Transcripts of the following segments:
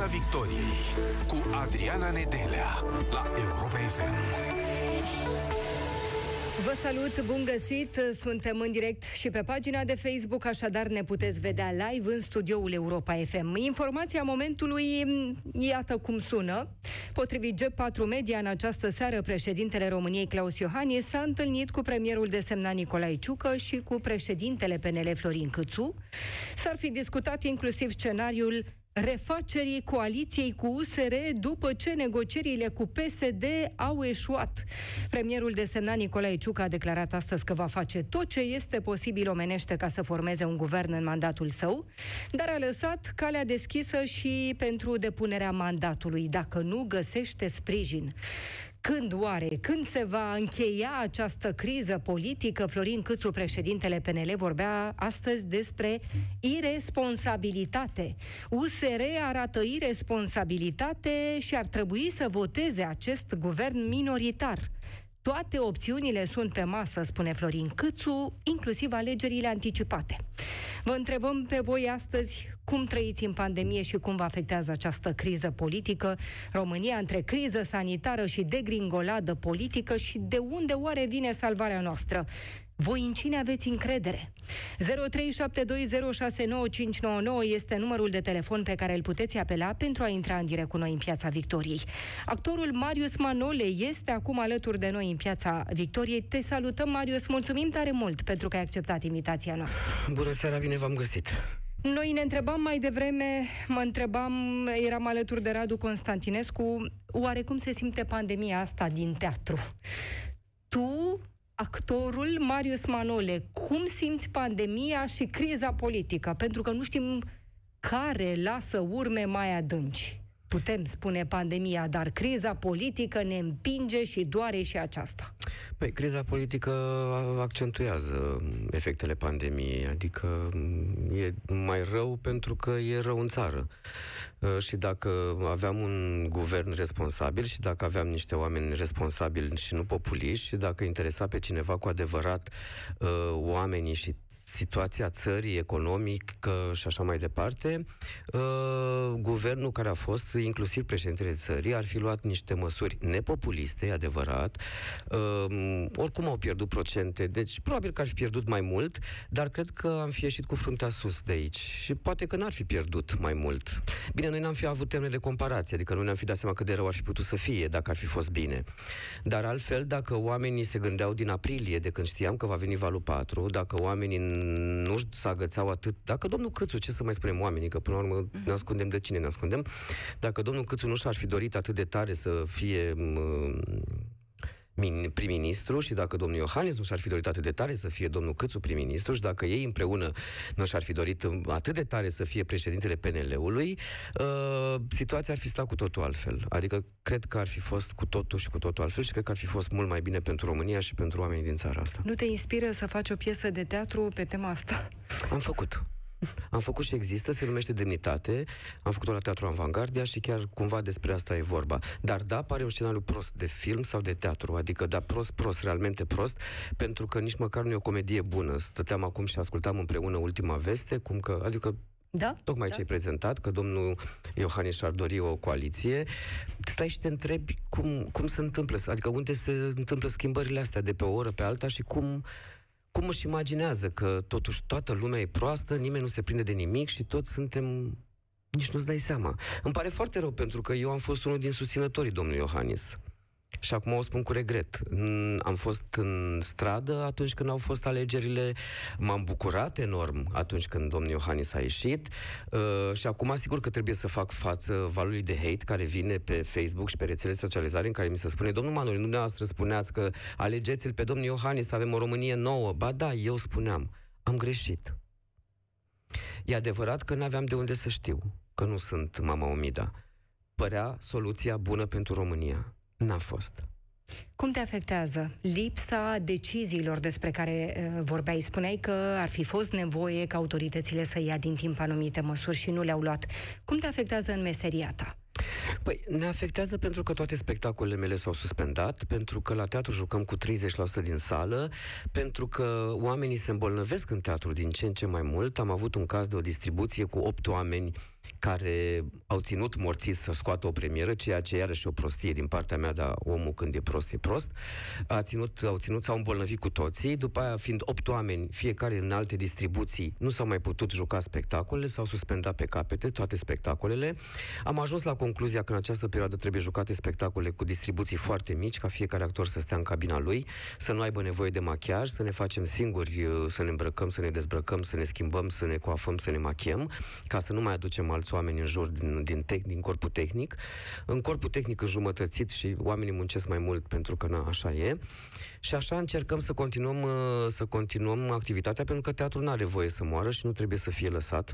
Victoriei cu Adriana Nedelea la Europa FM. Vă salut, bun găsit! Suntem în direct și pe pagina de Facebook, așadar ne puteți vedea live în studioul Europa FM. Informația momentului, iată cum sună. Potrivit G4 Media, în această seară, președintele României, Klaus Iohannis, s-a întâlnit cu premierul desemnat Nicolae Ciucă și cu președintele PNL, Florin Cîțu. S-ar fi discutat inclusiv scenariul refacerii coaliției cu USR după ce negocierile cu PSD au eșuat. Premierul desemnat Nicolae Ciucă a declarat astăzi că va face tot ce este posibil omenește ca să formeze un guvern în mandatul său, dar a lăsat calea deschisă și pentru depunerea mandatului, dacă nu găsește sprijin. Când oare? Când se va încheia această criză politică? Florin Cîțu, președintele PNL, vorbea astăzi despre iresponsabilitate. USR arată iresponsabilitate și ar trebui să voteze acest guvern minoritar. Toate opțiunile sunt pe masă, spune Florin Cîțu, inclusiv alegerile anticipate. Vă întrebăm pe voi astăzi cum trăiți în pandemie și cum vă afectează această criză politică România, între criză sanitară și degringoladă politică, și de unde oare vine salvarea noastră? Voi în cine aveți încredere? 0372069599 este numărul de telefon pe care îl puteți apela pentru a intra în direct cu noi în Piața Victoriei. Actorul Marius Manole este acum alături de noi în Piața Victoriei. Te salutăm, Marius, mulțumim tare mult pentru că ai acceptat invitația noastră. Bună seara, bine v-am găsit! Noi ne întrebam mai devreme, eram alături de Radu Constantinescu, oare cum se simte pandemia asta din teatru? Tu, actorul Marius Manole, cum simți pandemia și criza politică? Pentru că nu știm care lasă urme mai adânci. Putem spune pandemia, dar criza politică ne împinge și doare și aceasta. Păi, criza politică accentuează efectele pandemiei, adică e mai rău pentru că e rău în țară. Și dacă aveam un guvern responsabil și dacă aveam niște oameni responsabili și nu populiști și dacă interesa pe cineva cu adevărat oamenii și situația țării, economică și așa mai departe, guvernul care a fost, inclusiv președintele țării, ar fi luat niște măsuri nepopuliste, adevărat. Oricum au pierdut procente, deci probabil că ar fi pierdut mai mult, dar cred că am fi ieșit cu fruntea sus de aici. Și poate că n-ar fi pierdut mai mult. Bine, noi n-am fi avut termene de comparație, adică nu ne-am fi dat seama cât de rău ar fi putut să fie dacă ar fi fost bine. Dar altfel, dacă oamenii se gândeau din aprilie, de când știam că va veni valul 4, dacă oamenii nu se agățau atât, dacă domnul Cîțu, ce să mai spunem oamenii, că până la urmă ne ascundem de cine ne ascundem, dacă domnul Cîțu nu și-ar fi dorit atât de tare să fie prim-ministru și dacă domnul Iohannis nu și-ar fi dorit atât de tare să fie domnul Cîțu prim-ministru și dacă ei împreună nu și-ar fi dorit atât de tare să fie președintele PNL-ului, situația ar fi stat cu totul altfel. Adică cred că ar fi fost cu totul și cu totul altfel și cred că ar fi fost mult mai bine pentru România și pentru oamenii din țara asta. Nu te inspiră să faci o piesă de teatru pe tema asta? Am făcut și există, se numește Demnitate, am făcut-o la Teatru Avangardia și chiar cumva despre asta e vorba. Dar da, pare un scenariu prost de film sau de teatru, adică da, prost, realmente prost, pentru că nici măcar nu e o comedie bună. Stăteam acum și ascultam împreună Ultima Veste, tocmai ce ai prezentat, că domnul Iohannis și-ar dori o coaliție. Stai și te întrebi cum se întâmplă, adică unde se întâmplă schimbările astea de pe o oră pe alta și cum își imaginează că totuși toată lumea e proastă, nimeni nu se prinde de nimic și toți suntem... Nici nu-ți dai seama. Îmi pare foarte rău pentru că eu am fost unul din susținătorii domnului Iohannis. Și acum o spun cu regret. Am fost în stradă atunci când au fost alegerile, m-am bucurat enorm atunci când domnul Iohannis a ieșit și acum sigur că trebuie să fac față valului de hate care vine pe Facebook și pe rețelele de socializare în care mi se spune: domnul Manole, nu dumneavoastră spuneați că alegeți-l pe domnul Iohannis să avem o Românie nouă. Ba da, eu spuneam. Am greșit. E adevărat că n-aveam de unde să știu că nu sunt Mama Omida. Părea soluția bună pentru România. N-a fost. Cum te afectează lipsa deciziilor despre care vorbeai? Spuneai că ar fi fost nevoie ca autoritățile să ia din timp anumite măsuri și nu le-au luat. Cum te afectează în meseria ta? Păi, ne afectează pentru că toate spectacolele mele s-au suspendat, pentru că la teatru jucăm cu 30% din sală, pentru că oamenii se îmbolnăvesc în teatru din ce în ce mai mult. Am avut un caz de o distribuție cu 8 oameni care au ținut morții să scoată o premieră, ceea ce iarăși o prostie din partea mea, dar omul când e prost, au ținut, s-au îmbolnăvit cu toții, după aia fiind 8 oameni, fiecare în alte distribuții, nu s-au mai putut juca spectacolele, s-au suspendat pe capete toate spectacolele. Am ajuns la concluzia că în această perioadă trebuie jucate spectacole cu distribuții foarte mici, ca fiecare actor să stea în cabina lui, să nu aibă nevoie de machiaj, să ne facem singuri, să ne îmbrăcăm, să ne dezbrăcăm, să ne schimbăm, să ne coafăm, să ne machiem, ca să nu mai aducem alți oameni în jur din corpul tehnic. În corpul tehnic înjumătățit și oamenii muncesc mai mult pentru că așa e. Și așa încercăm să continuăm activitatea, pentru că teatrul nu are voie să moară și nu trebuie să fie lăsat.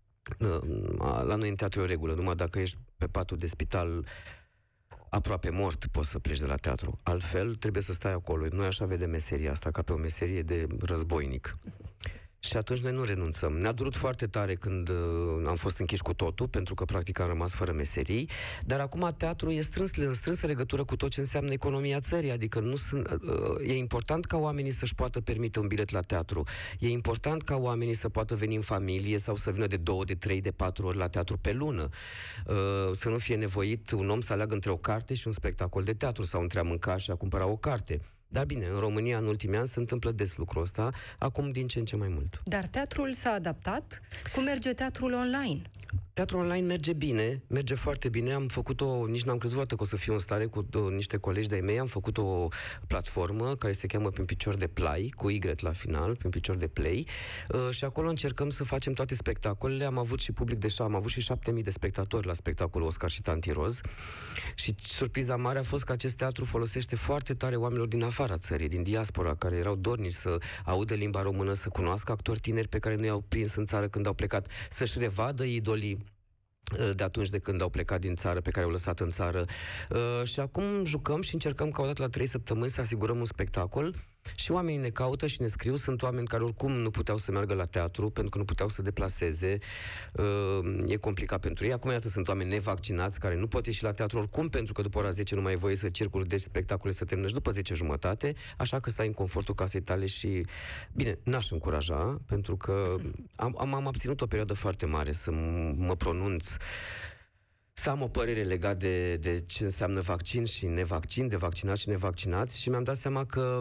La noi în teatru e o regulă, numai dacă ești pe patul de spital aproape mort, poți să pleci de la teatru. Altfel, trebuie să stai acolo. Noi așa vedem meseria asta, ca pe o meserie de războinic. Și atunci noi nu renunțăm. Ne-a durut foarte tare când am fost închiși cu totul, pentru că practic am rămas fără meserii, dar acum teatrul e în strânsă legătură cu tot ce înseamnă economia țării, adică e important ca oamenii să-și poată permite un bilet la teatru. E important ca oamenii să poată veni în familie sau să vină de 2, de 3, de 4 ori la teatru pe lună. Să nu fie nevoit un om să aleagă între o carte și un spectacol de teatru sau între a mânca și a cumpăra o carte. Dar bine, în România, în ultimii ani, se întâmplă des lucrul ăsta, acum din ce în ce mai mult. Dar teatrul s-a adaptat? Cum merge teatrul online? Teatrul online merge bine, merge foarte bine. Am făcut-o, nici n-am crezut că o să fiu în stare cu niște colegi de-ai mei, am făcut o platformă care se cheamă Prin Picior de Play, cu Y la final, Prin Picior de Play, și acolo încercăm să facem toate spectacolele. Am avut și public am avut și 7.000 de spectatori la spectacolul Oscar și Tanti Roz. Și surpriza mare a fost că acest teatru folosește foarte tare oamenilor din afara țării, din diaspora, care erau dornici să audă limba română, să cunoască actori tineri pe care nu i-au prins în țară când au plecat, să-și revadă idolii de atunci de când au plecat din țară, pe care au lăsat în țară. Și acum jucăm și încercăm ca o dată la 3 săptămâni să asigurăm un spectacol și oamenii ne caută și ne scriu. Sunt oameni care oricum nu puteau să meargă la teatru pentru că nu puteau să deplaseze. E complicat pentru ei. Acum, iată, sunt oameni nevaccinați care nu pot ieși la teatru oricum, pentru că după ora 10 nu mai e voie să circuli, deci spectacole să termină și după 10:30, așa că stai în confortul casei tale și... Bine, n-aș încuraja, pentru că am abținut o perioadă foarte mare să mă pronunț, să am o părere legată de ce înseamnă vaccin și nevaccin, de vaccinați și nevaccinați, și mi-am dat seama că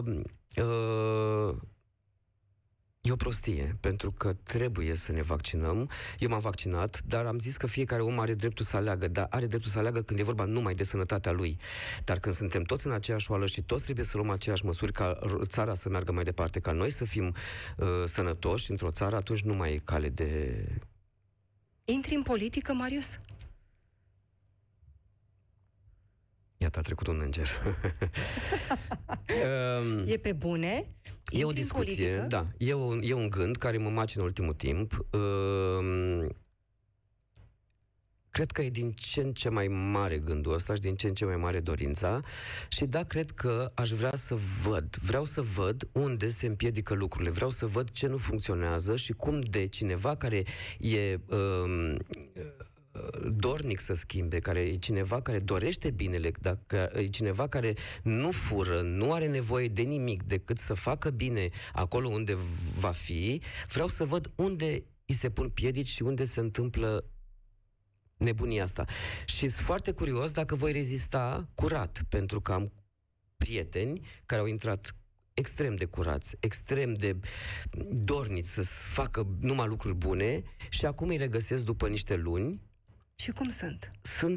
e o prostie, pentru că trebuie să ne vaccinăm. Eu m-am vaccinat, dar am zis că fiecare om are dreptul să aleagă, dar are dreptul să aleagă când e vorba numai de sănătatea lui. Dar când suntem toți în aceeași oală și toți trebuie să luăm aceeași măsuri ca țara să meargă mai departe, ca noi să fim sănătoși într-o țară, atunci nu mai e cale de... Intri în politică, Marius? Iată, a trecut un înger. E pe bune? E o discuție, da. E un gând care mă macină în ultimul timp. Cred că e din ce în ce mai mare gândul ăsta și din ce în ce mai mare dorința. Și da, cred că aș vrea să vreau să văd unde se împiedică lucrurile. Vreau să văd ce nu funcționează și cum de cineva care e... dornic să schimbe, care e cineva care dorește binele, dacă e cineva care nu fură, nu are nevoie de nimic decât să facă bine acolo unde va fi, vreau să văd unde îi se pun piedici și unde se întâmplă nebunia asta. Și sunt foarte curios dacă voi rezista curat, pentru că am prieteni care au intrat extrem de curați, extrem de dorniți să facă numai lucruri bune și acum îi regăsesc după niște luni. Și cum sunt?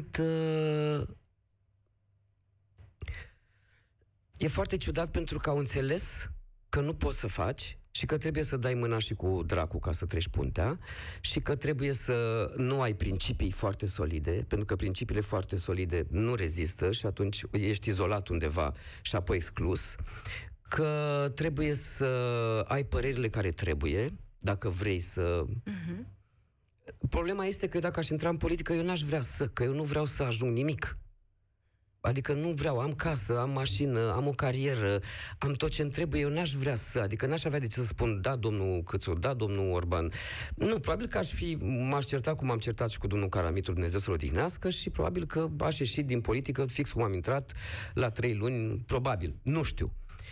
E foarte ciudat, pentru că au înțeles că nu poți să faci și că trebuie să dai mâna și cu dracu ca să treci puntea și că trebuie să nu ai principii foarte solide, pentru că principiile foarte solide nu rezistă și atunci ești izolat undeva și apoi exclus, că trebuie să ai părerile care trebuie, dacă vrei să... Problema este că dacă aș intra în politică, eu n-aș vrea că eu nu vreau să ajung nimic. Adică nu vreau, am casă, am mașină, am o carieră, am tot ce-mi trebuie, eu n-aș vrea adică n-aș avea de ce să spun, da, domnul Câțu, da, domnul Orban. Nu, probabil că m-aș certa cum am certat și cu domnul Caramitru, Dumnezeu să-l odihnească, și probabil că aș ieși din politică fix cum am intrat la 3 luni, probabil, nu știu.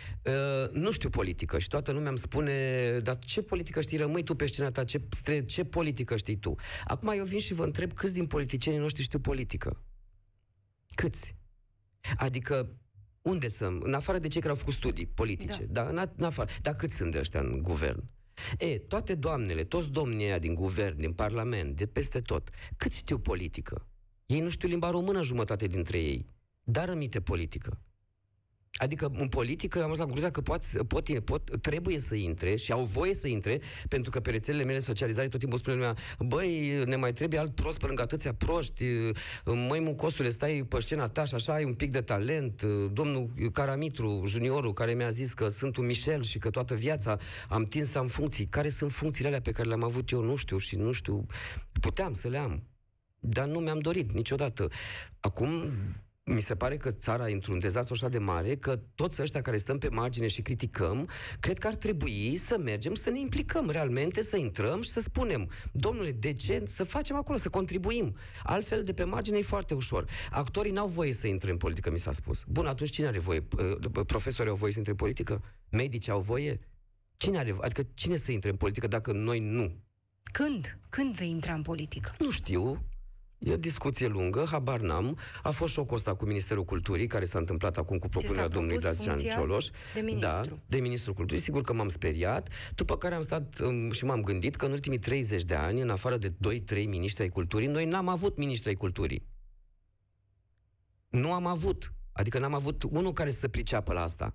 Nu știu politică și toată lumea îmi spune, dar ce politică știi, rămâi tu pe scena ta, ce politică știi tu? Acum eu vin și vă întreb câți din politicienii noștri știu politică? Câți? Adică, unde sunt? În afară de cei care au făcut studii politice. Da. În afară. Dar câți sunt de ăștia în guvern? Toate doamnele, toți domnii ăia din guvern, din parlament, de peste tot, cât știu politică? Ei nu știu limba română, jumătate dintre ei. Dar rămite politică. Adică în politică am ajuns la concluzia că trebuie să intre și au voie să intre, pentru că pe rețelele mele socializare tot timpul spune lumea, băi, ne mai trebuie alt prost pe lângă atâția proști, măi mucosule, stai pe scena ta și așa ai un pic de talent, domnul Caramitru, juniorul, care mi-a zis că sunt un Michel și că toată viața am tins să am funcții. Care sunt funcțiile alea pe care le-am avut eu? Nu știu și nu știu. Puteam să le am, dar nu mi-am dorit niciodată. Acum mi se pare că țara e într-un dezastru așa de mare că toți ăștia care stăm pe margine și criticăm, cred că ar trebui să mergem, să ne implicăm realmente, să intrăm și să spunem, domnule, de ce să facem acolo, să contribuim? Altfel, de pe margine e foarte ușor. Actorii n-au voie să intre în politică, mi s-a spus. Bun, atunci cine are voie? Profesorii au voie să intre în politică? Medici au voie? Cine are voie? Adică cine să intre în politică dacă noi nu? Când? Când vei intra în politică? Nu știu. E o discuție lungă, habar n-am. A fost șocul ăsta cu Ministerul Culturii, care s-a întâmplat acum cu propunerea domnului Dacian Cioloș. De ministru. Da, de Ministrul Culturii. Sigur că m-am speriat, după care am stat și m-am gândit că în ultimii 30 de ani, în afară de 2-3 miniștri ai culturii, noi n-am avut miniștri ai culturii. Nu am avut. Adică n-am avut unul care să se priceapă la asta.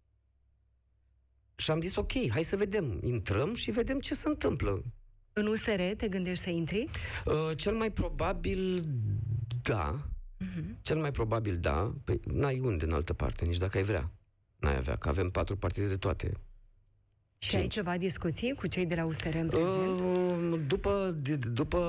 Și am zis, ok, hai să vedem. Intrăm și vedem ce se întâmplă. În USR te gândești să intri? Cel mai probabil, da. Cel mai probabil, da. Păi, n-ai unde în altă parte, nici dacă ai vrea. N-ai avea, că avem 4 partide de toate. Și ai ceva discuții cu cei de la USR în prezent? După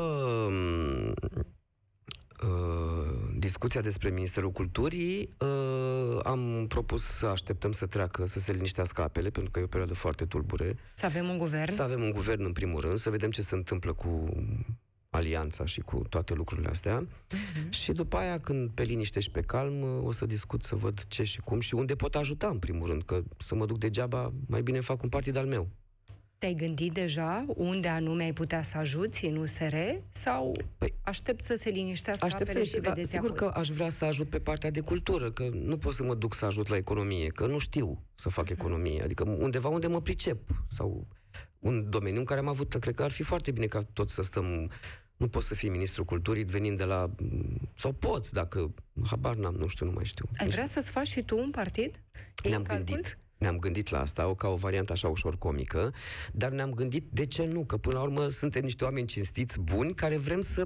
discuția despre Ministerul Culturii, am propus să așteptăm să treacă, să se liniștească apele, pentru că e o perioadă foarte tulbure. Să avem un guvern? Să avem un guvern, în primul rând, să vedem ce se întâmplă cu alianța și cu toate lucrurile astea. Și după aia, când pe liniște și pe calm, o să discut, să văd ce și cum și unde pot ajuta, în primul rând, că să mă duc degeaba, mai bine fac un partid al meu. Te-ai gândit deja unde anume ai putea să ajuți în USR? Sau aștept să se liniștească apele și vedeți sigur că aș vrea să ajut pe partea de cultură, că nu pot să mă duc să ajut la economie, că nu știu să fac economie. Adică undeva unde mă pricep. Sau un domeniu în care am avut, cred că ar fi foarte bine ca toți să stăm. Nu poți să fii ministrul culturii venind de la... Sau poți, dacă... Habar n-am, nu știu, nu mai știu. Ai vrea să-ți faci și tu un partid? Ne-am gândit la asta, ca o variantă așa ușor comică, dar ne-am gândit de ce nu, că până la urmă suntem niște oameni cinstiți, buni, care vrem să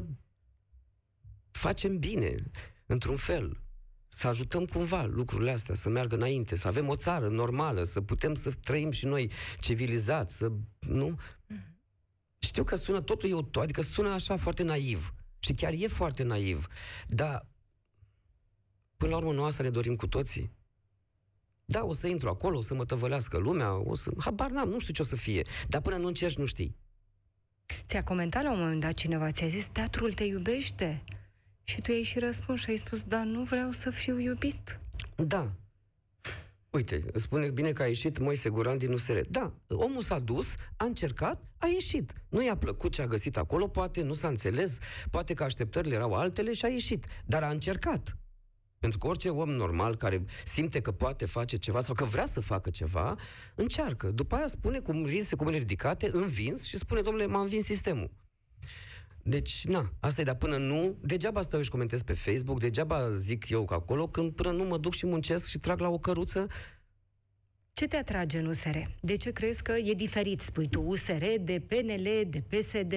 facem bine, într-un fel, să ajutăm cumva lucrurile astea, să meargă înainte, să avem o țară normală, să putem să trăim și noi civilizați, să, nu? Știu că sună totul, adică sună așa foarte naiv, și chiar e foarte naiv, dar până la urmă noi asta ne dorim cu toții. Da, o să intru acolo, o să mă tăvălească lumea, habar n-am, nu știu ce o să fie. Dar până nu încerci, nu știi. Ți-a comentat la un moment dat cineva, ți-a zis, teatrul te iubește? Și tu ai și răspuns și ai spus, da, nu vreau să fiu iubit. Da. Uite, spune bine că a ieșit Moise Guran din USR. Da, omul s-a dus, a încercat, a ieșit. Nu i-a plăcut ce a găsit acolo, poate nu s-a înțeles, poate că așteptările erau altele și a ieșit. Dar a încercat. Pentru că orice om normal care simte că poate face ceva sau că vrea să facă ceva, încearcă. După aia spune cu mâinile ridicate, învins și spune, domnule, m-a învins sistemul. Deci, asta e, dar până nu, degeaba stau și comentez pe Facebook, degeaba zic eu că acolo, când până nu mă duc și muncesc și trag la o căruță. Ce te atrage în USR? De ce crezi că e diferit, spui tu, USR de PNL, de PSD?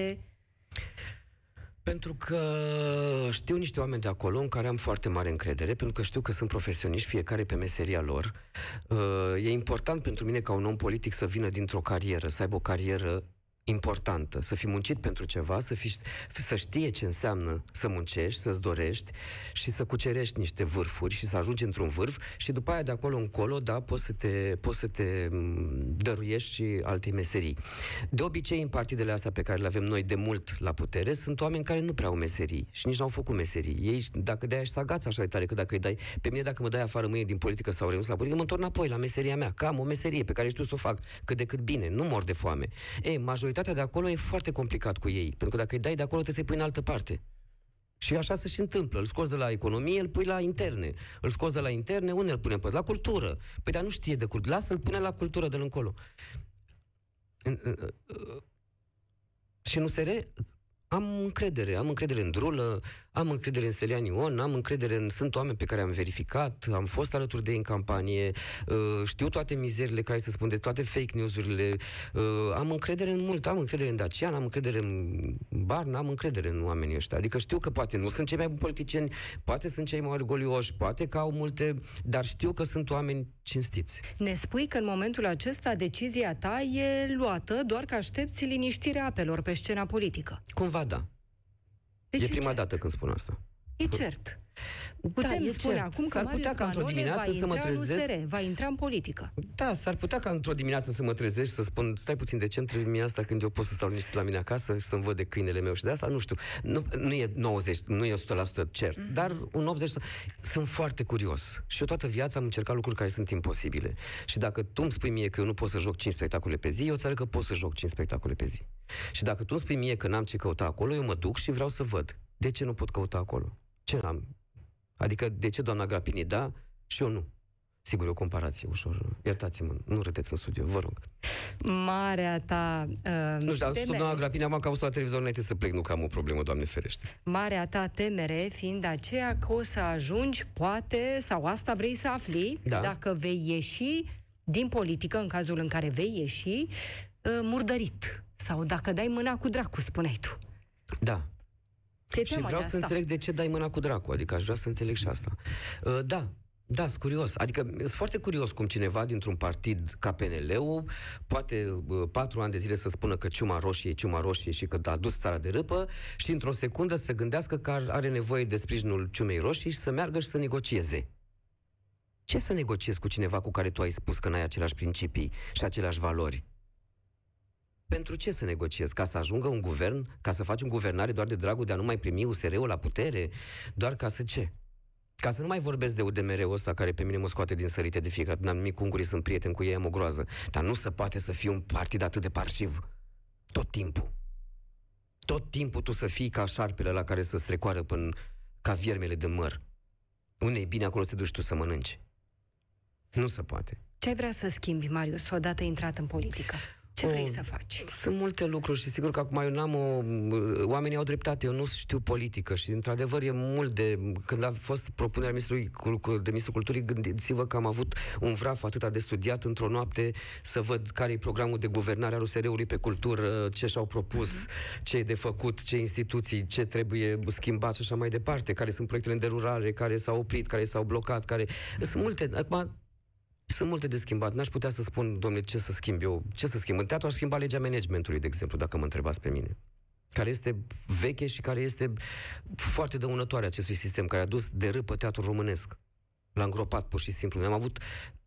Pentru că știu niște oameni de acolo în care am foarte mare încredere, pentru că știu că sunt profesioniști, fiecare pe meseria lor. E important pentru mine ca un om politic să vină dintr-o carieră, să aibă o carieră importantă, să fi muncit pentru ceva, să știe ce înseamnă să muncești, să-ți dorești și să cucerești niște vârfuri și să ajungi într-un vârf și după aia de acolo încolo, da, poți să te dăruiești și alte meserii. De obicei, în partidele astea pe care le avem noi de mult la putere, sunt oameni care nu prea au meserii și nici n-au făcut meserii. Ei, dacă de-aia își agață așa de tare, că dacă îi dai, pe mine dacă mă dai afară mâine din politică sau renunț la politică, mă întorc înapoi la meseria mea, că am o meserie pe care știu să o fac cât de cât bine, nu mor de foame. Majoritatea de acolo e foarte complicat cu ei, pentru că dacă îi dai de acolo, trebuie să-i pui în altă parte. Și așa se și întâmplă. Îl scoți de la economie, îl pui la interne. Îl scoți de la interne, unde îl punem? La cultură. Păi dar nu știe de cultură. Lasă-l pune la cultură de-l încolo. Și nu se am încredere în Drulă, am încredere în Stelian Ion, am încredere în... Sunt oameni pe care am verificat, am fost alături de ei în campanie, știu toate mizerile care se spun, de toate fake news-urile, am încredere în mult, am încredere în Dacian, am încredere în Barna, am încredere în oamenii ăștia. Adică știu că poate nu sunt cei mai buni politicieni, poate sunt cei mai orgolioși, poate că au multe, dar știu că sunt oameni cinstiți. Ne spui că în momentul acesta decizia ta e luată, doar că aștepți liniștirea apelor pe scena politică. Cumva da. Deci e prima dată când spun asta. E cert. Putem spune acum că Marius Manole va intra în politică. Da, s-ar putea ca într-o dimineață să mă trezești să spun, stai puțin, de ce îmi trebuie mie asta când eu pot să stau liniștit la mine acasă și să-mi văd de câinele meu și de asta? Nu știu. Nu e 90, nu e 100% cert, dar un 80%. Sunt foarte curios. Și eu toată viața am încercat lucruri care sunt imposibile. Și dacă tu îmi spui mie că eu nu pot să joc 5 spectacole pe zi, eu îți arăt că pot să joc 5 spectacole pe zi. Și dacă tu îmi spui mie că n-am ce căuta acolo, eu mă duc și vreau să văd. De ce nu pot căuta acolo? Ce n-am? Adică, de ce doamna Grapini da și eu nu? Sigur, e o comparație ușor. Iertați-mă, nu râdeți în studio, vă rog. Marea ta nu știu, dar doamna Grapini, am că la televizor înainte să plec, nu că am o problemă, Doamne ferește. Marea ta temere fiind aceea că o să ajungi, poate, sau asta vrei să afli, dacă vei ieși din politică, în cazul în care vei ieși, murdărit. Sau dacă dai mâna cu dracu, spuneai tu. Da. Și vreau să înțeleg de ce dai mâna cu dracu, adică aș vrea să înțeleg și asta. Da, sunt curios. Adică sunt foarte curios cum cineva dintr-un partid ca PNL-ul poate 4 ani de zile să spună că ciuma roșie și că a dus țara de râpă și într-o secundă să gândească că are nevoie de sprijinul ciumei roșii și să meargă și să negocieze. Ce să negociezi cu cineva cu care tu ai spus că n-ai aceleași principii și aceleași valori? Pentru ce să negociezi? Ca să ajungă un guvern? Ca să faci o guvernare doar de dragul de a nu mai primi USR-ul la putere? Doar ca să ce? Ca să nu mai vorbesc de UDMR-ul ăsta care pe mine mă scoate din sărite de fiecare dată. N-am nimic cu ungurii, sunt prieten cu ei, am o groază. Dar nu se poate să fie un partid atât de parșiv. Tot timpul. Tot timpul tu să fii ca șarpele la care să strecoară până ca viermele de măr. Unde e bine, acolo să te duci tu să mănânci. Nu se poate. Ce ai vrea să schimbi, Marius, odată intrat în politică? Ce vrei să faci? Sunt multe lucruri și sigur că acum eu n-am oamenii au dreptate, eu nu știu politică și într-adevăr e mult de... Când a fost propunerea de ministrul culturii, gândiți-vă că am avut un vraf atât de studiat într-o noapte să văd care e programul de guvernare a USR-ului pe cultură, ce și-au propus, ce e de făcut, ce instituții, ce trebuie schimbat și așa mai departe, care sunt proiectele în derulare, care s-au oprit, care s-au blocat, care... Sunt multe... Acum, sunt multe de schimbat. N-aș putea să spun, domnule, ce să schimb eu? Ce să schimb? În teatru aș schimba legea managementului, de exemplu, dacă mă întrebați pe mine. Care este veche și care este foarte dăunătoare acestui sistem, care a dus de râpă teatrul românesc. L-a îngropat, pur și simplu. Noi am avut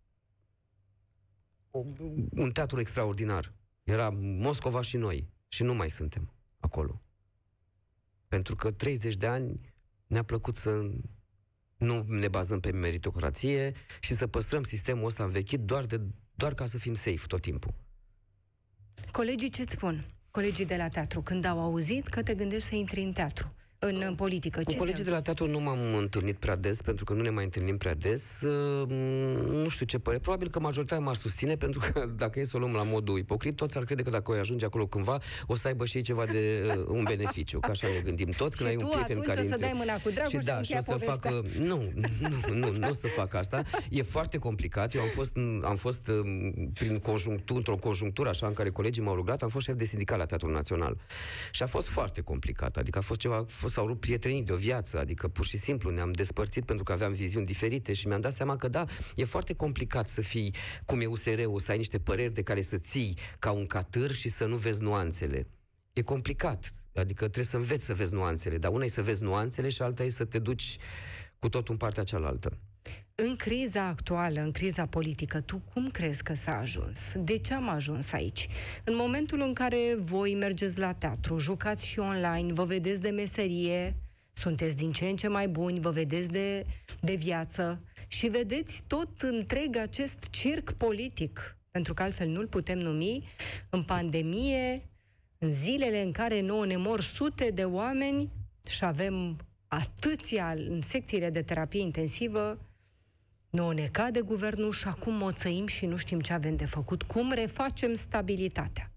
un teatru extraordinar. Era Moscova și noi. Și nu mai suntem acolo. Pentru că 30 de ani ne-a plăcut să... nu ne bazăm pe meritocrație și să păstrăm sistemul ăsta învechit doar ca să fim safe tot timpul. Colegii ce-ți spun? Colegii de la teatru, când au auzit că te gândești să intri în teatru, în politică, cu colegii de la teatru nu m-am întâlnit prea des, pentru că nu ne mai întâlnim prea des. Nu știu ce părere. Probabil că majoritatea m-ar susține, pentru că dacă e să o luăm la modul ipocrit, toți ar crede că dacă o ajunge acolo cândva, o să aibă și ei ceva de un beneficiu. Că așa ne gândim toți. Când ai un prieten care... o să dai mâna cu dragul și o să facă... Nu o să fac asta. E foarte complicat. Eu am fost într-o conjunctură așa în care colegii m-au rugat, am fost șef de sindicat la Teatrul Național. Și a fost foarte complicat. Adică a fost ceva... s-au rupt prietenii de o viață, adică pur și simplu ne-am despărțit pentru că aveam viziuni diferite și mi-am dat seama că da, e foarte complicat să fii cum e USR-ul, să ai niște păreri de care să ții ca un catâr și să nu vezi nuanțele. E complicat. Adică trebuie să înveți să vezi nuanțele, dar una e să vezi nuanțele și alta e să te duci cu totul în partea cealaltă. În criza actuală, în criza politică, tu cum crezi că s-a ajuns? De ce am ajuns aici? În momentul în care voi mergeți la teatru, jucați și online, vă vedeți de meserie, sunteți din ce în ce mai buni, vă vedeți de viață și vedeți tot întreg acest circ politic, pentru că altfel nu-l putem numi, în pandemie, în zilele în care nouă ne mor sute de oameni și avem atâția în secțiile de terapie intensivă, nouă ne cade guvernul și acum moțăim și nu știm ce avem de făcut. Cum refacem stabilitatea?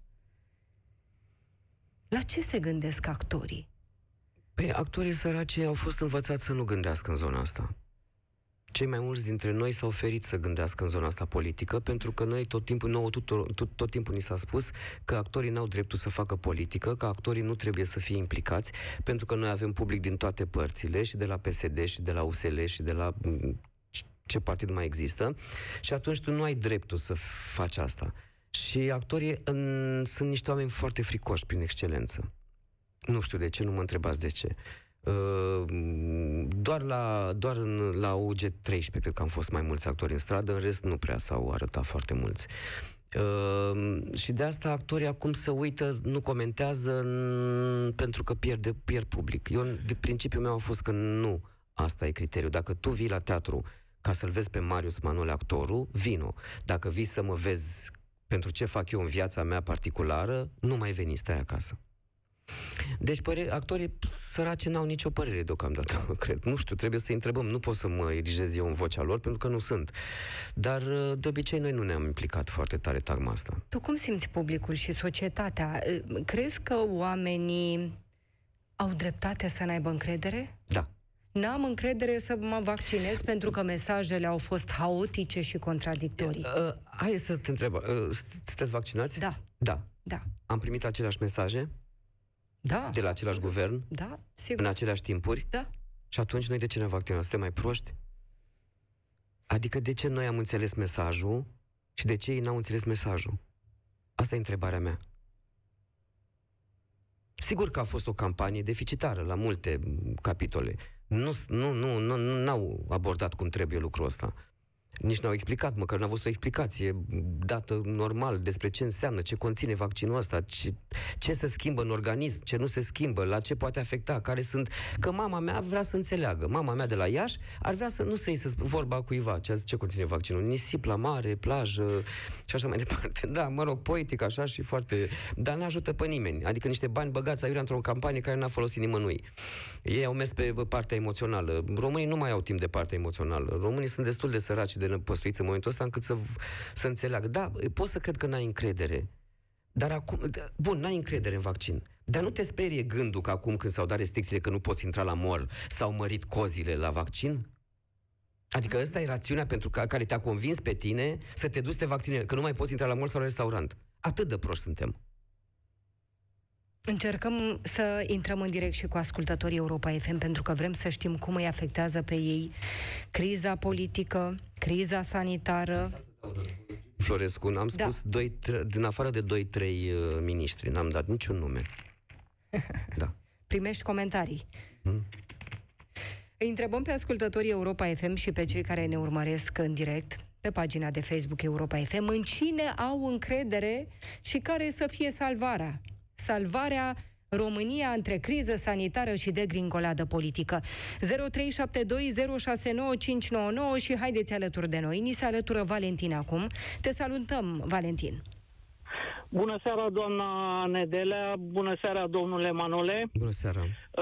La ce se gândesc actorii? Păi, actorii săraci au fost învățați să nu gândească în zona asta. Cei mai mulți dintre noi s-au oferit să gândească în zona asta politică, pentru că noi tot timpul ni s-a spus că actorii n-au dreptul să facă politică, că actorii nu trebuie să fie implicați, pentru că noi avem public din toate părțile, și de la PSD, și de la USL, și de la ce partid mai există, și atunci tu nu ai dreptul să faci asta. Și actorii sunt niște oameni foarte fricoși prin excelență. Nu știu de ce, nu mă întrebați de ce. Doar la UG13 cred că am fost mai mulți actori în stradă, în rest nu prea s-au arătat foarte mulți. Și de asta actorii acum se uită, nu comentează pentru că pierd public. De principiul meu a fost că nu asta e criteriul. Dacă tu vii la teatru ca să-l vezi pe Marius Manole, actorul, vino. Dacă vii să mă vezi pentru ce fac eu în viața mea particulară, nu mai veni, stai acasă. Deci actorii săraci n-au nicio părere deocamdată, cred. Nu știu, trebuie să-i întrebăm. Nu pot să mă erigez eu în vocea lor, pentru că nu sunt. Dar, de obicei, noi nu ne-am implicat foarte tare tagma asta. Tu cum simți publicul și societatea? Crezi că oamenii au dreptate să n-aibă încredere? Da. N-am încredere să mă vaccinez pentru că mesajele au fost haotice și contradictorii. Hai să te întreb. Sunteți vaccinați? Da. Da. Am primit aceleași mesaje? Da. De la același guvern? Da, sigur. În aceleași timpuri? Da. Și atunci noi de ce ne vaccinăm? Suntem mai proști? Adică de ce noi am înțeles mesajul și de ce ei n-au înțeles mesajul? Asta e întrebarea mea. Sigur că a fost o campanie deficitară la multe capitole. N-au abordat cum trebuie lucrul ăsta. Nici n-au explicat, măcar n-a fost o explicație dată normal despre ce înseamnă, ce conține vaccinul ăsta, ce se schimbă în organism, ce nu se schimbă, la ce poate afecta, care sunt... Că mama mea vrea să înțeleagă. Mama mea de la Iași ar vrea să nu se iasă vorba cuiva ce conține vaccinul. Nisip la mare, plajă și așa mai departe. Da, mă rog, poetic așa și foarte... Dar n-ajută pe nimeni. Adică niște bani băgați aiurea într-o campanie care n-a folosit nimănui. Ei au mers pe partea emoțională. Românii nu mai au timp de partea emoțională. Românii sunt destul de săraci, de năpăstuiți în momentul ăsta încât să înțeleagă. Da, pot să cred că n-ai încredere. Dar acum, bun, n-ai încredere în vaccin. Dar nu te sperie gândul că acum când s-au dat restricțiile că nu poți intra la mall, s-au mărit cozile la vaccin? Adică ăsta e rațiunea pentru care te-a convins pe tine să te duci să te vaccinezi, că nu mai poți intra la mall sau la restaurant. Atât de proști suntem. Încercăm să intrăm în direct și cu ascultătorii Europa FM, pentru că vrem să știm cum îi afectează pe ei criza politică, criza sanitară. Florescu, am spus din afară de 2-3 miniștri, n-am dat niciun nume. Da. Primești comentarii. Îi întrebăm pe ascultătorii Europa FM și pe cei care ne urmăresc în direct pe pagina de Facebook Europa FM în cine au încredere și care să fie salvarea. Salvarea România între criză sanitară și degringoladă politică. 0372069599 și haideți alături de noi. Ni se alătură Valentin acum. Te salutăm, Valentin. Bună seara, doamna Nedelea. Bună seara, domnule Manole. Bună seara.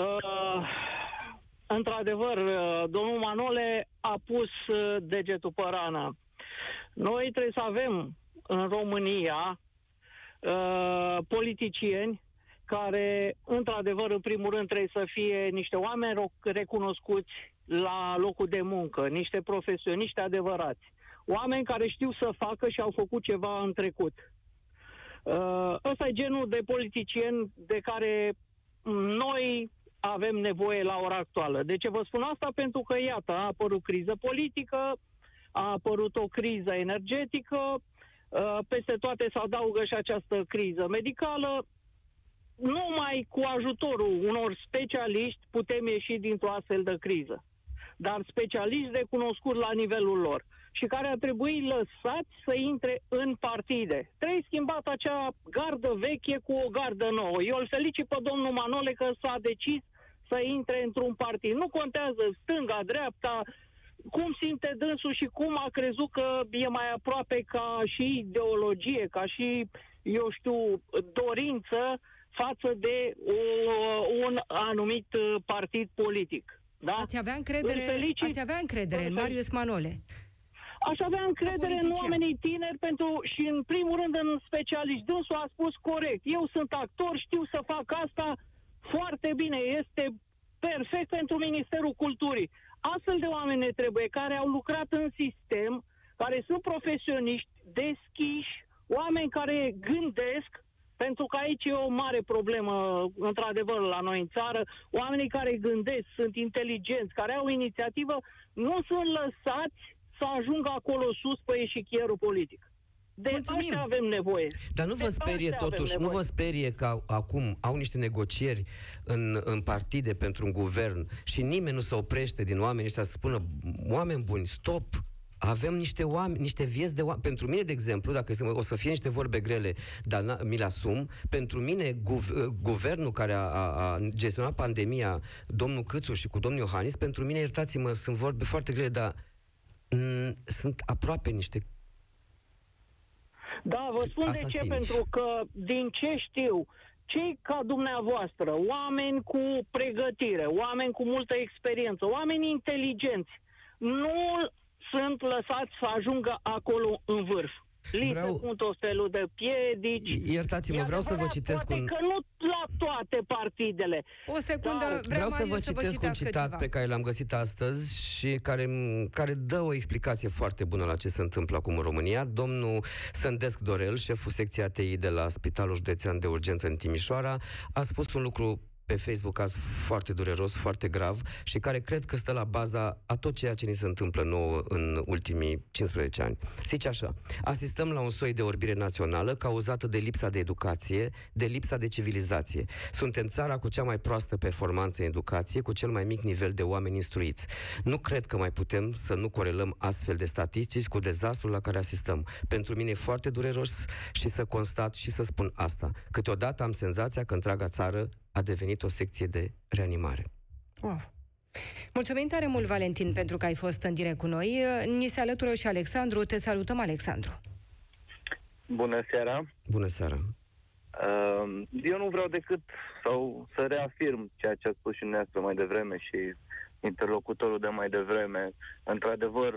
Într-adevăr, domnul Manole a pus degetul pe rană. Noi trebuie să avem în România politicieni care, într-adevăr, în primul rând, trebuie să fie niște oameni recunoscuți la locul de muncă, niște profesioniști adevărați, oameni care știu să facă și au făcut ceva în trecut. Ăsta e genul de politicieni de care noi avem nevoie la ora actuală. De ce vă spun asta? Pentru că, iată, a apărut criză politică, a apărut o criză energetică, peste toate se adaugă și această criză medicală. Numai cu ajutorul unor specialiști putem ieși dintr-o astfel de criză. Dar specialiști recunoscuți la nivelul lor și care ar trebui lăsați să intre în partide. Trebuie schimbat acea gardă veche cu o gardă nouă. Eu îl felicit pe domnul Manole că s-a decis să intre într-un partid. Nu contează stânga, dreapta, cum simte dânsul și cum a crezut că e mai aproape ca și ideologie, ca și, eu știu, dorință față de un anumit partid politic. Da? Ați avea încredere în Marius Manole? Aș avea încredere în oamenii tineri și în primul rând în specialiști. Dânsul a spus corect. Eu sunt actor, știu să fac asta foarte bine. Este perfect pentru Ministerul Culturii. Astfel de oameni ne trebuie, care au lucrat în sistem, care sunt profesioniști, deschiși, oameni care gândesc, pentru că aici e o mare problemă, într-adevăr, la noi în țară. Oamenii care gândesc, sunt inteligenți, care au inițiativă, nu sunt lăsați să ajungă acolo sus pe eșichierul politic. De asta avem nevoie. Dar nu vă sperie totuși, nu vă sperie că acum au niște negocieri în partide pentru un guvern și nimeni nu se oprește din oamenii ăștia să spună, oameni buni, stop, avem niște oameni, niște vieți de oameni. Pentru mine, de exemplu, dacă o să fie niște vorbe grele, dar mi-l asum, pentru mine, guvernul care a gestionat pandemia, domnul Câțu și cu domnul Iohannis, pentru mine, iertați-mă, sunt vorbe foarte grele, dar sunt aproape niște Da, vă spun asasini. De ce, pentru că, din ce știu, cei ca dumneavoastră, oameni cu pregătire, oameni cu multă experiență, oameni inteligenți, nu sunt lăsați să ajungă acolo în vârf. Cu tot felul de piedici. Iertați-mă, vreau să vă citesc că nu la toate partidele. O secundă, vreau să vă citesc un citat pe care l-am găsit astăzi și care dă o explicație foarte bună la ce se întâmplă acum în România. Domnul Sândesc Dorel, șeful secției ATI de la Spitalul Județean de Urgență în Timișoara, a spus un lucru pe Facebook azi foarte dureros, foarte grav și care cred că stă la baza a tot ceea ce ni se întâmplă nouă în ultimii 15 ani. Zice așa: asistăm la un soi de orbire națională cauzată de lipsa de educație, de lipsa de civilizație. Suntem țara cu cea mai proastă performanță în educație, cu cel mai mic nivel de oameni instruiți. Nu cred că mai putem să nu corelăm astfel de statistici cu dezastrul la care asistăm. Pentru mine e foarte dureros și să constat și să spun asta. Câteodată am senzația că întreaga țară a devenit o secție de reanimare. Wow. Mulțumim tare mult, Valentin, pentru că ai fost în direct cu noi. Ni se alătură și Alexandru. Te salutăm, Alexandru. Bună seara. Bună seara. Eu nu vreau decât să reafirm ceea ce a spus și dumneavoastră mai devreme și interlocutorul de mai devreme. Într-adevăr,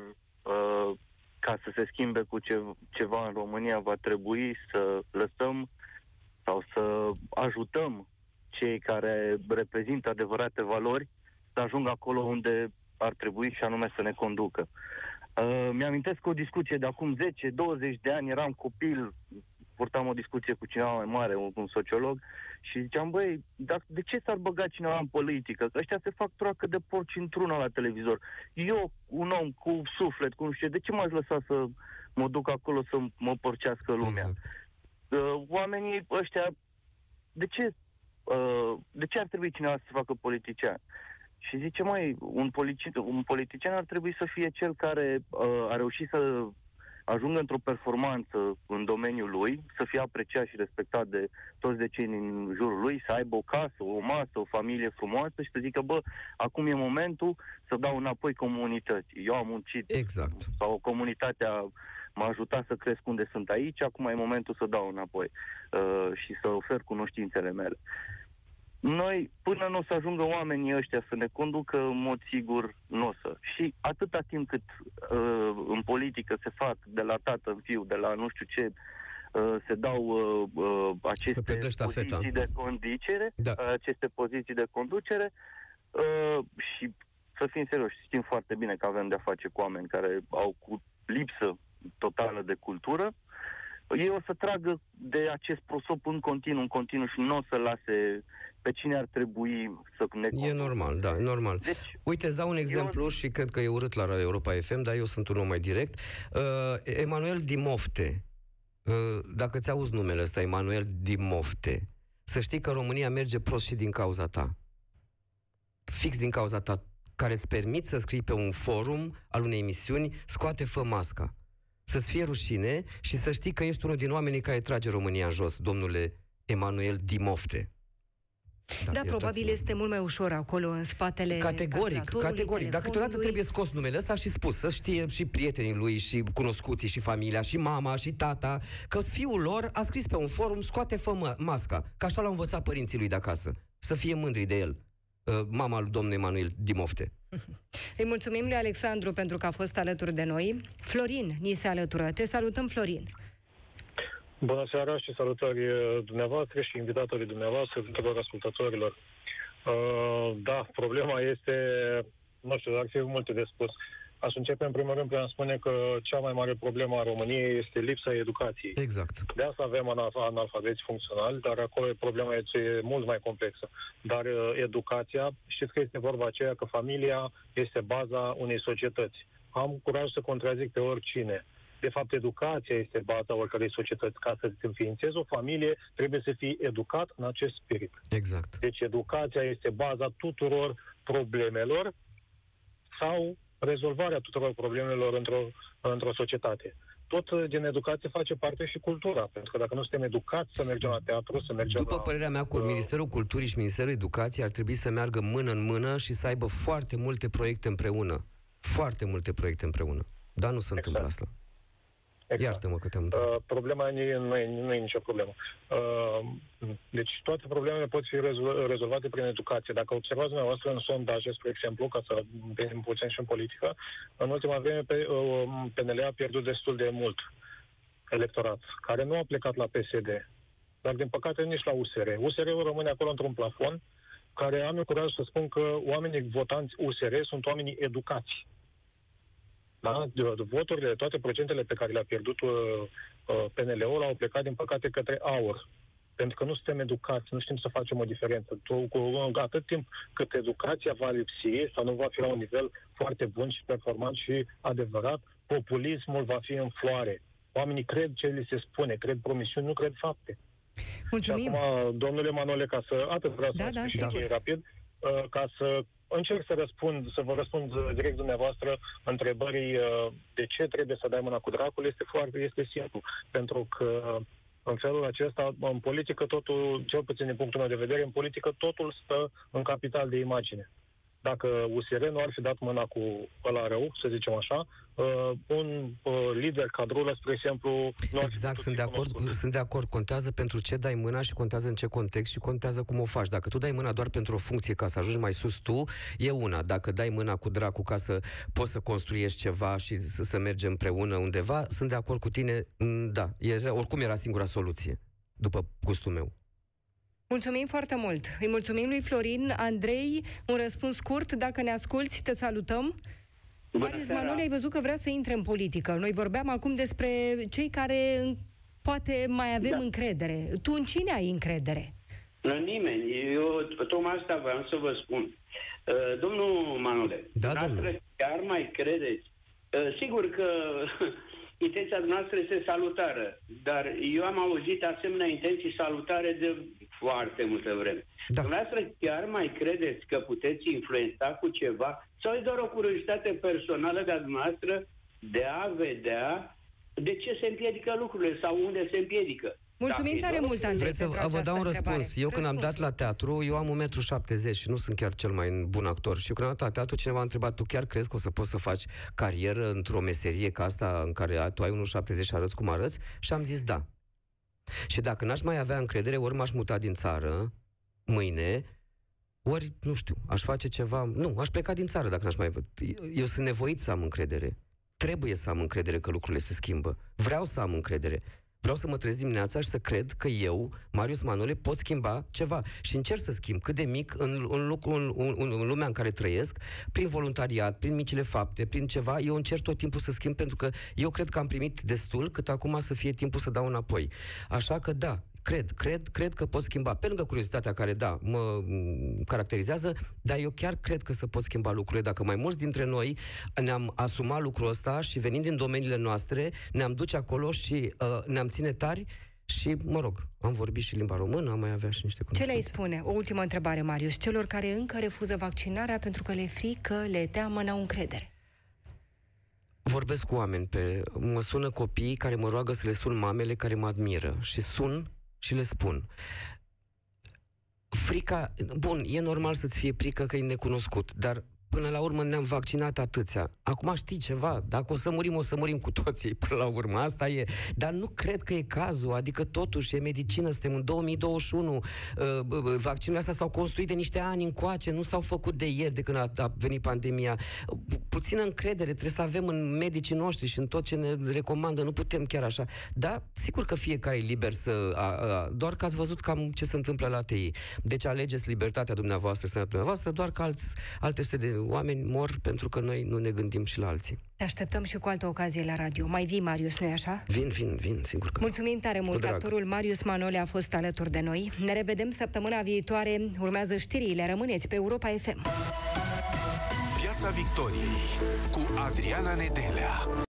ca să se schimbe cu ceva în România, va trebui să lăsăm sau să ajutăm cei care reprezintă adevărate valori să ajungă acolo unde ar trebui, și anume să ne conducă. Mi-amintesc o discuție de acum 10-20 de ani, eram copil, purtam o discuție cu cineva mai mare, un sociolog, și ziceam, băi, de ce s-ar băga cineva în politică? Că ăștia se fac troacă de porci într-una la televizor. Eu, un om cu suflet, cu nu știu, de ce m-aș lăsa să mă duc acolo să mă porcească lumea? Exact. Oamenii ăștia, de ce ar trebui cineva să se facă politician? Și zice, un politician ar trebui să fie cel care a reușit să ajungă într-o performanță în domeniul lui, să fie apreciat și respectat de toți de cei din jurul lui, să aibă o casă, o masă, o familie frumoasă și să zică, acum e momentul să dau înapoi comunității. Eu am muncit, exact, sau comunitatea m-a ajutat să cresc unde sunt aici, acum e momentul să dau înapoi și să ofer cunoștințele mele. Noi, până nu o să ajungă oamenii ăștia să ne conducă, în mod sigur nu o să. Și atâta timp cât în politică se fac de la tată în fiu, de la nu știu ce, se dau aceste poziții de conducere, aceste poziții de conducere, și să fim serioși, știm foarte bine că avem de-a face cu oameni care au cu lipsă totală de cultură, ei o să tragă de acest prosop în continuu și nu o să lase pe cine ar trebui să ne... E normal, da, e normal. Deci, uite, îți dau un exemplu și cred că e urât la Europa FM, dar eu sunt un om mai direct. Emanuel Dimofte. Dacă ți auzi numele ăsta, Emanuel Dimofte, să știi că România merge prost și din cauza ta. Fix din cauza ta, care îți permit să scrii pe un forum al unei emisiuni, scoate-fă masca. Să-ți fie rușine și să știi că ești unul din oamenii care trage România în jos, domnule Emanuel Dimofte. Da, probabil este mult mai ușor acolo, în spatele Categoric. Dar câteodată trebuie scos numele ăsta și spus, să știe și prietenii lui, și cunoscuții, și familia, și mama, și tata, că fiul lor a scris pe un forum, scoate-fă masca, că așa l-au învățat părinții lui de acasă. Să fie mândri de el, mama lui domnul Emanuel Dimofte. Îi mulțumim lui Alexandru pentru că a fost alături de noi. Florin ni se alătură. Te salutăm, Florin. Bună seara și salutări dumneavoastră și invitatorii dumneavoastră, tuturor ascultătorilor. Da, problema este, nu știu, ar fi multe de spus. Aș începe în primul rând prin a spune că cea mai mare problemă a României este lipsa educației. Exact. De asta avem analfabeți funcționali, dar acolo problema este mult mai complexă. Dar educația, știți că este vorba aceea că familia este baza unei societăți. Am curaj să contrazic pe oricine. De fapt, educația este baza oricărei societăți. Ca să înființezi o familie, trebuie să fii educat în acest spirit. Exact. Deci educația este baza tuturor problemelor sau rezolvarea tuturor problemelor într-o societate. Tot din educație face parte și cultura, pentru că dacă nu suntem educați să mergem la teatru, să mergem După părerea mea, cu Ministerul Culturii și Ministerul Educației ar trebui să meargă mână în mână și să aibă foarte multe proiecte împreună. Foarte multe proiecte împreună. Dar nu se întâmplă asta. Exact. Iartă-mă că te-am întâlnit. Problema nu e nicio problemă. Deci toate problemele pot fi rezolvate prin educație. Dacă observați dumneavoastră în sondaje, spre exemplu, ca să venim puțin și în politică, în ultima vreme PNL a pierdut destul de mult electorat, care nu a plecat la PSD, dar din păcate nici la USR. USR-ul rămâne acolo într-un plafon, care am eu curaj să spun că oamenii votanți USR sunt oamenii educați. Da? Voturile, toate procentele pe care le-a pierdut PNL-ul au plecat, din păcate, către AUR. Pentru că nu suntem educați, nu știm să facem o diferență. Atât timp cât educația va lipsi sau nu va fi la un nivel foarte bun și performant și adevărat, populismul va fi în floare. Oamenii cred ce li se spune, cred promisiuni, nu cred fapte. Mulțumim. Și acum, domnule Manole, ca să... Atât vreau să rapid, ca să încerc să vă răspund direct dumneavoastră întrebării de ce trebuie să dai mâna cu dracul, este simplu. Pentru că în felul acesta, în politică, totul, cel puțin din punctul meu de vedere, în politică totul stă în capital de imagine. Dacă USR nu ar fi dat mâna cu ăla rău, să zicem așa, un lider cadrulă, spre exemplu... Exact, sunt de acord. Contează pentru ce dai mâna și contează în ce context și contează cum o faci. Dacă tu dai mâna doar pentru o funcție ca să ajungi mai sus tu, e una. Dacă dai mâna cu dracu ca să poți să construiești ceva și să mergem împreună undeva, sunt de acord cu tine, da. Oricum era singura soluție, după gustul meu. Mulțumim foarte mult. Îi mulțumim lui Florin. Andrei, un răspuns scurt, dacă ne asculți, te salutăm. Marius Manole, ai văzut că vrea să intre în politică. Noi vorbeam acum despre cei care poate mai avem încredere. Tu în cine ai încredere? În nimeni. Eu tocmai asta vreau să vă spun. Domnul Manole, dumneavoastră chiar mai credeți? Sigur că intenția noastră este salutară, dar eu am auzit asemenea intenții salutare de foarte multă vreme. Da. Dumneavoastră chiar mai credeți că puteți influența cu ceva sau e doar o curiozitate personală de-a dumneavoastră de a vedea de ce se împiedică lucrurile sau unde se împiedică? Mulțumim tare mult, Andrei. Vreți să vă dau un răspuns? Eu când am dat la teatru, eu am 1,70 m și nu sunt chiar cel mai bun actor. Și când am dat la teatru, cineva a întrebat, tu chiar crezi că o să poți să faci carieră într-o meserie ca asta în care tu ai 1,70 m și arăți cum arăți? Și am zis da. Și dacă n-aș mai avea încredere, ori m-aș muta din țară mâine, ori, nu știu, aș face ceva... Nu, aș pleca din țară dacă n-aș mai... Eu sunt nevoit să am încredere. Trebuie să am încredere că lucrurile se schimbă. Vreau să am încredere. Vreau să mă trezesc dimineața și să cred că eu, Marius Manole, pot schimba ceva. Și încerc să schimb cât de mic în lumea în care trăiesc, prin voluntariat, prin micile fapte, prin ceva. Eu încerc tot timpul să schimb, pentru că eu cred că am primit destul, cât acum să fie timpul să dau înapoi. Așa că da, Cred că pot schimba. Pe lângă curiozitatea care, da, mă caracterizează, dar eu chiar cred că se pot schimba lucrurile. Dacă mai mulți dintre noi ne-am asumat lucrul ăsta și venind din domeniile noastre, ne-am duce acolo și ne-am ține tari și, mă rog, am vorbit și limba română, am mai avea și niște cunoștințe. Ce le-ai spune? O ultimă întrebare, Marius. Celor care încă refuză vaccinarea pentru că le frică, le teamă, n-au încredere. Vorbesc cu oameni, mă sună copii care mă roagă să le sun mamele care mă admiră și sun și le spun. Frica, bun, e normal să-ți fie frică că e necunoscut, dar până la urmă ne-am vaccinat atâția. Acum știi ceva, dacă o să murim cu toții până la urmă, asta e. Dar nu cred că e cazul, adică totuși e medicină, suntem în 2021, vaccinurile astea s-au construit de niște ani încoace, nu s-au făcut de ieri de când a venit pandemia. Puțină încredere trebuie să avem în medicii noștri și în tot ce ne recomandă, nu putem chiar așa. Dar sigur că fiecare e liber doar că ați văzut cam ce se întâmplă la ATI. Deci alegeți libertatea dumneavoastră, sănătatea dumneavoastră, doar că alte sute de oameni mor pentru că noi nu ne gândim și la alții. Te așteptăm și cu altă ocazie la radio. Mai vii, Marius, nu-i așa? Vin, sigur că. Mulțumim tare mult. Actorul Marius Manole a fost alături de noi. Ne revedem săptămâna viitoare. Urmează știrile. Rămâneți pe Europa FM. Piața Victoriei cu Adriana Nedelea.